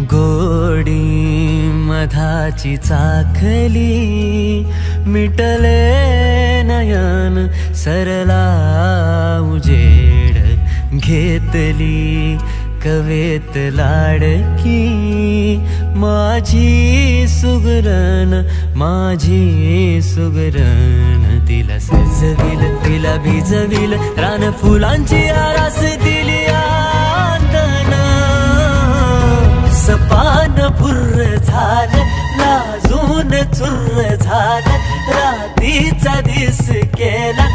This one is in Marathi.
गोडी मधाची चाखली, मिटले नयन सरला उजेड घेतली, कवेत लाडकी माझी सुगरण, माझी सुगरण. तिला सजविल, तिला भिजविल, रान फुलांची आरास दिली आतन. सपान पुर्र झालं, लाजून चुर्र झालं, रातीचा दिस केला